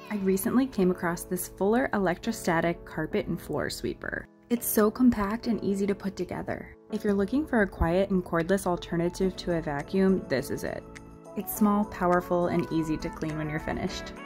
I recently came across this Fuller electrostatic carpet and floor sweeper. It's so compact and easy to put together. If you're looking for a quiet and cordless alternative to a vacuum, this is it. It's small, powerful, and easy to clean when you're finished.